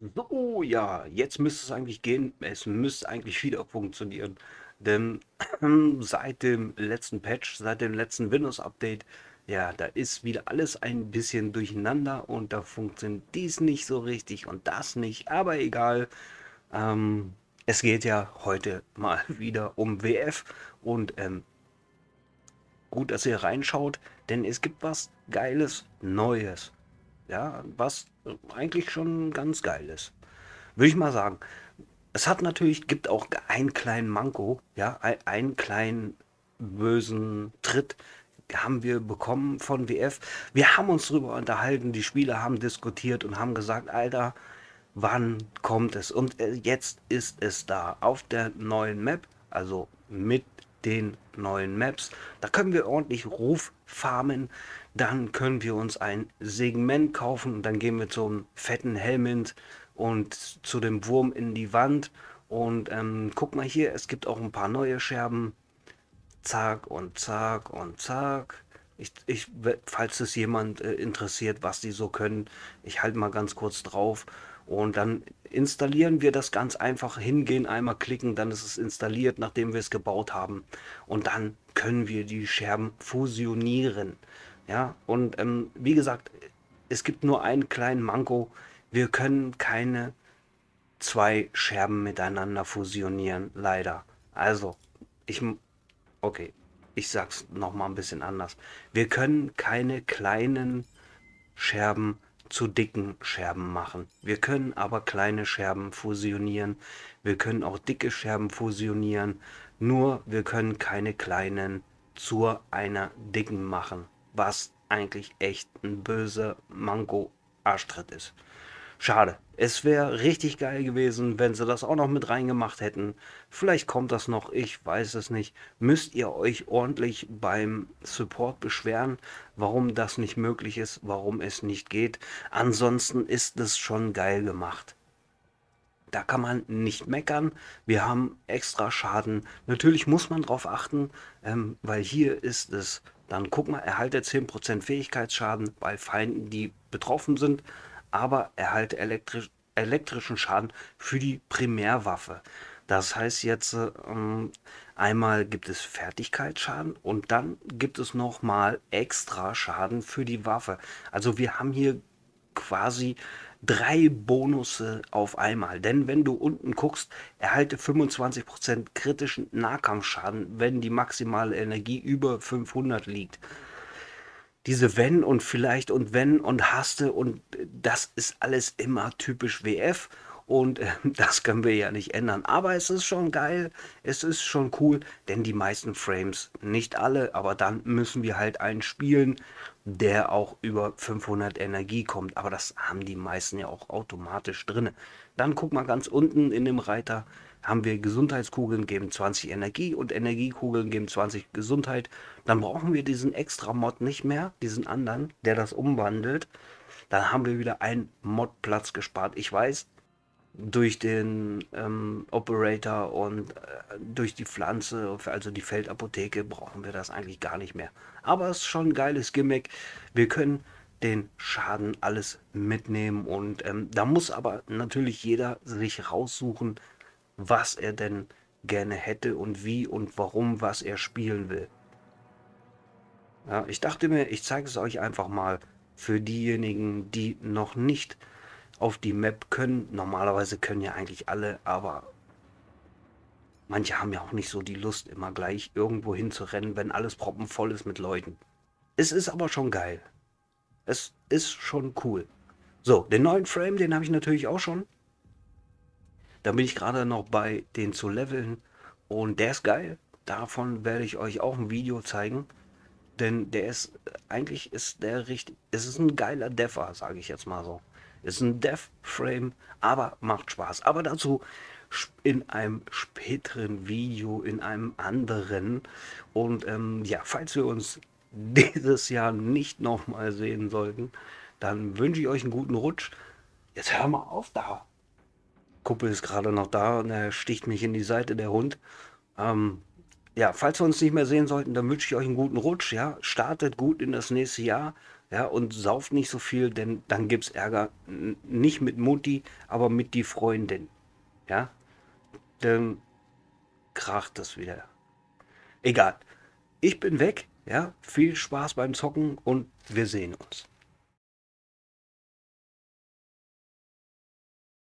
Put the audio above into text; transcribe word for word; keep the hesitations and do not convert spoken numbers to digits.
So, ja, jetzt müsste es eigentlich gehen. Es müsste eigentlich wieder funktionieren. Denn seit dem letzten Patch, seit dem letzten Windows-Update, ja, da ist wieder alles ein bisschen durcheinander und da funktioniert dies nicht so richtig und das nicht. Aber egal. Ähm, Es geht ja heute mal wieder um W F und ähm, gut, dass ihr reinschaut, denn es gibt was Geiles, Neues. Ja, was äh, eigentlich schon ganz geil ist. Würde ich mal sagen. Es hat natürlich, gibt auch einen kleinen Manko, ja, ein- einen kleinen bösen Tritt haben wir bekommen von W F. Wir haben uns darüber unterhalten, die Spieler haben diskutiert und haben gesagt, Alter, wann kommt es? Und äh, jetzt ist es da auf der neuen Map, also mit den neuen Maps. Da können wir ordentlich Ruf farmen. Dann können wir uns ein Segment kaufen. Dann gehen wir zum fetten Helmint und zu dem Wurm in die Wand. Und ähm, guck mal hier, es gibt auch ein paar neue Scherben. Zack und zack und zack. Ich, ich, falls es jemand äh, interessiert, was die so können, ich halte mal ganz kurz drauf und dann installieren wir das ganz einfach. Hingehen, einmal klicken, dann ist es installiert, nachdem wir es gebaut haben. Und dann können wir die Scherben fusionieren. Ja, und ähm, wie gesagt, es gibt nur einen kleinen Manko. Wir können keine zwei Scherben miteinander fusionieren, leider. Also, ich Okay, ich sag's noch mal ein bisschen anders. Wir können keine kleinen Scherben zu dicken Scherben machen. Wir können aber kleine Scherben fusionieren. Wir können auch dicke Scherben fusionieren. Nur wir können keine kleinen zu einer dicken machen. Was eigentlich echt ein böser Manko-Arschtritt ist. Schade. Es wäre richtig geil gewesen, wenn sie das auch noch mit reingemacht hätten. Vielleicht kommt das noch, ich weiß es nicht. Müsst ihr euch ordentlich beim Support beschweren, warum das nicht möglich ist, warum es nicht geht. Ansonsten ist es schon geil gemacht. Da kann man nicht meckern. Wir haben extra Schaden. Natürlich muss man drauf achten, ähm, weil hier ist es, dann guck mal, erhalte zehn Prozent Fähigkeitsschaden bei Feinden, die betroffen sind, aber erhalte elektrisch, elektrischen Schaden für die Primärwaffe. Das heißt jetzt, ähm, einmal gibt es Fertigkeitsschaden und dann gibt es nochmal extra Schaden für die Waffe. Also wir haben hier quasi drei Bonusse auf einmal. Denn wenn du unten guckst, erhalte fünfundzwanzig Prozent kritischen Nahkampfschaden, wenn die maximale Energie über fünfhundert liegt. Diese Wenn und vielleicht und wenn und hasste und das ist alles immer typisch W F und äh, das können wir ja nicht ändern. Aber es ist schon geil, es ist schon cool, denn die meisten Frames, nicht alle, aber dann müssen wir halt einen spielen, der auch über fünfhundert Energie kommt. Aber das haben die meisten ja auch automatisch drin. Dann guck mal ganz unten in dem Reiter, haben wir Gesundheitskugeln geben zwanzig Energie und Energiekugeln geben zwanzig Gesundheit. Dann brauchen wir diesen extra Mod nicht mehr, diesen anderen, der das umwandelt. Dann haben wir wieder einen Modplatz gespart. Ich weiß, durch den ähm, Operator und äh, durch die Pflanze, also die Feldapotheke, brauchen wir das eigentlich gar nicht mehr. Aber es ist schon ein geiles Gimmick. Wir können den Schaden alles mitnehmen und ähm, da muss aber natürlich jeder sich raussuchen, was er denn gerne hätte und wie und warum, was er spielen will. Ja, ich dachte mir, ich zeige es euch einfach mal für diejenigen, die noch nicht auf die Map können. Normalerweise können ja eigentlich alle, aber manche haben ja auch nicht so die Lust, immer gleich irgendwo hinzurennen, wenn alles proppenvoll ist mit Leuten. Es ist aber schon geil. Es ist schon cool. So, den neuen Frame, den habe ich natürlich auch schon. Da bin ich gerade noch bei, den zu leveln. Und der ist geil. Davon werde ich euch auch ein Video zeigen. Denn der ist, eigentlich ist der richtig, es ist ein geiler Defer, sage ich jetzt mal so. Ist ein Dev-Frame, aber macht Spaß. Aber dazu in einem späteren Video, in einem anderen. Und ähm, ja, falls wir uns dieses Jahr nicht nochmal sehen sollten, dann wünsche ich euch einen guten Rutsch. Jetzt hör mal auf da. Kuppel ist gerade noch da und er sticht mich in die Seite, der Hund. Ähm, Ja, falls wir uns nicht mehr sehen sollten, dann wünsche ich euch einen guten Rutsch, ja. Startet gut in das nächste Jahr, ja, und sauft nicht so viel, denn dann gibt's Ärger. N- Nicht mit Mutti, aber mit die Freundin, ja. Dann kracht das wieder. Egal. Ich bin weg, ja. Viel Spaß beim Zocken und wir sehen uns.